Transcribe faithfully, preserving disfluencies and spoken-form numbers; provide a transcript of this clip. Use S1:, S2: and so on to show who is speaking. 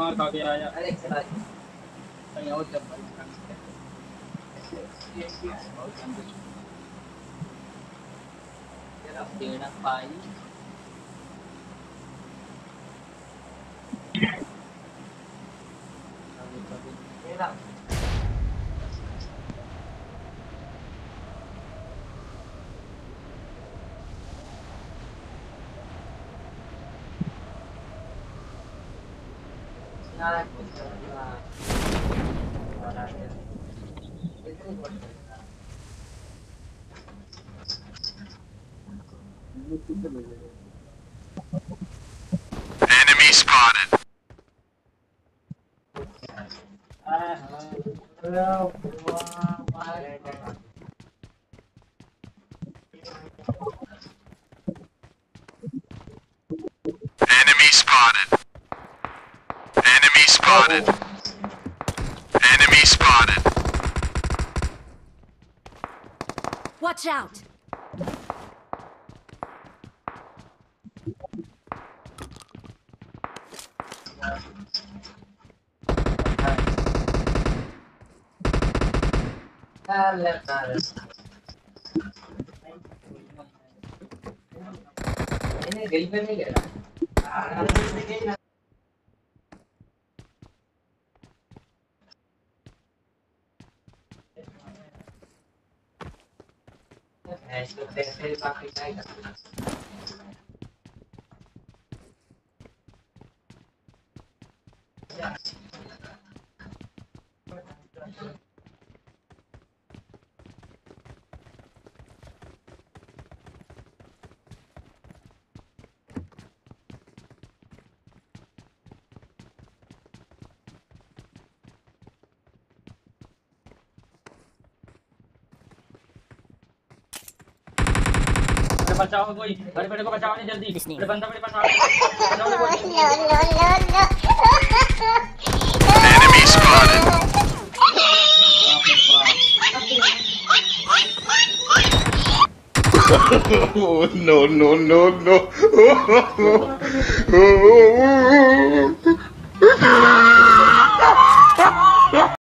S1: मार खा के आया। अरे चला कहीं और जब तेरा पाई
S2: Enemy spotted. Enemy spotted. Enemy spotted. Enemy spotted.
S3: Watch out!
S1: ini gay पे नहीं गया इसको पैसे बाकी नहीं करना बचाओ कोई बड़े बड़े को बचाओ नहीं जल्दी बड़े बंदा मेरे पास आ गया
S2: Enemy spotted. Oh, no, no, no, no.